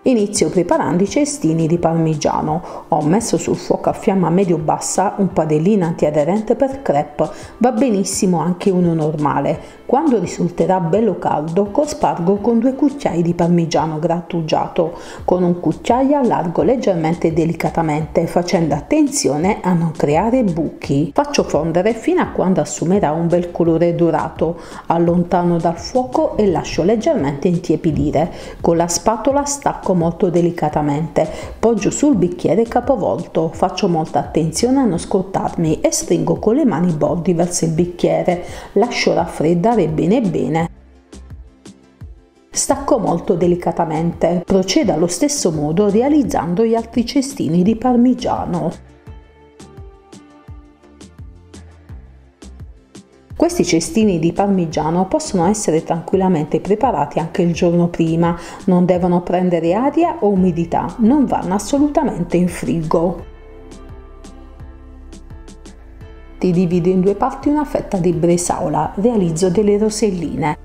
Inizio preparando i cestini di parmigiano. Ho messo sul fuoco a fiamma medio-bassa un padellino antiaderente per crepe, va benissimo anche uno normale. Quando risulterà bello caldo, cospargo con 2 cucchiai di parmigiano grattugiato. Con un cucchiaio allargo leggermente e delicatamente, facendo attenzione a non creare buchi. Faccio fondere fino a quando assumerà un bel colore dorato. Allontano dal fuoco e lascio leggermente intiepidire. Con la spatola stacco molto delicatamente, poggio sul bicchiere capovolto, faccio molta attenzione a non scottarmi e stringo con le mani i bordi verso il bicchiere, lascio raffreddare bene bene. Stacco molto delicatamente, procedo allo stesso modo realizzando gli altri cestini di parmigiano. Questi cestini di parmigiano possono essere tranquillamente preparati anche il giorno prima, non devono prendere aria o umidità, non vanno assolutamente in frigo. Ti divido in 2 parti una fetta di bresaola, realizzo delle roselline.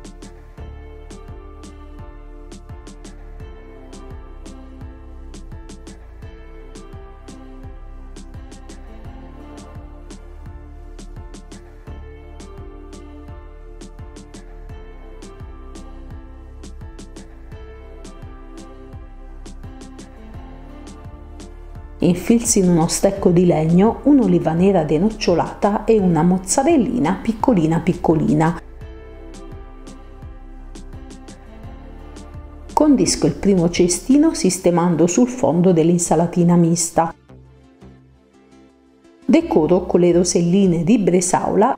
Infilzi in uno stecco di legno un'oliva nera denocciolata e una mozzarellina piccolina piccolina. Condisco il primo cestino sistemando sul fondo dell'insalatina mista. Decoro con le roselline di bresaola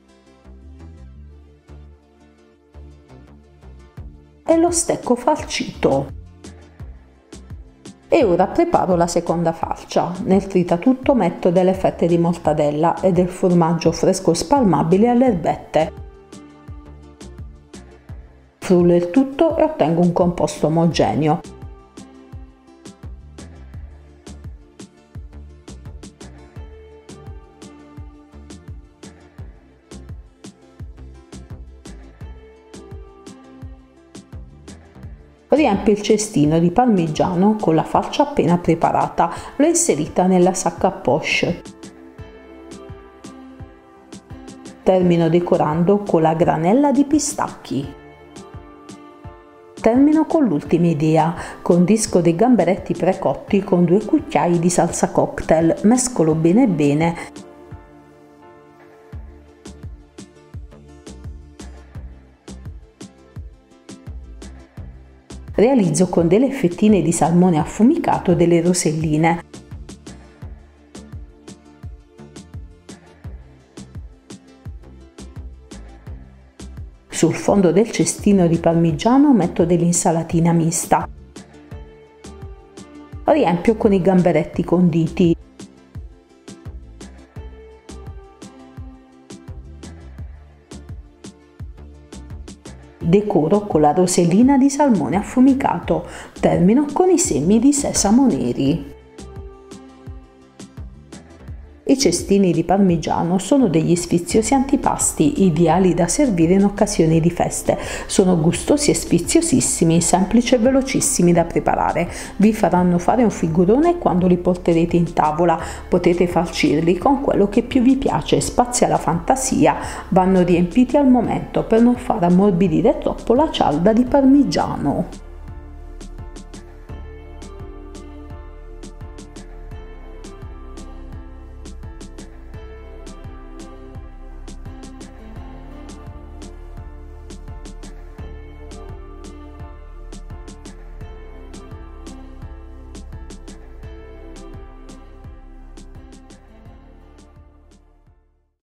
e lo stecco farcito. E ora preparo la seconda falcia. Nel tritatutto metto delle fette di mortadella e del formaggio fresco spalmabile alle erbette. Frullo il tutto e ottengo un composto omogeneo. Riempio il cestino di parmigiano con la falcia appena preparata, l'ho inserita nella sacca a poche. Termino decorando con la granella di pistacchi. Termino con l'ultima idea, condisco dei gamberetti precotti con 2 cucchiai di salsa cocktail, mescolo bene bene. Realizzo con delle fettine di salmone affumicato delle roselline. Sul fondo del cestino di parmigiano metto dell'insalatina mista. Riempio con i gamberetti conditi. Decoro con la rosellina di salmone affumicato. Termino con i semi di sesamo neri. I cestini di parmigiano sono degli sfiziosi antipasti, ideali da servire in occasioni di feste. Sono gustosi e sfiziosissimi, semplici e velocissimi da preparare. Vi faranno fare un figurone quando li porterete in tavola. Potete farcirli con quello che più vi piace, spazia la fantasia. Vanno riempiti al momento per non far ammorbidire troppo la cialda di parmigiano.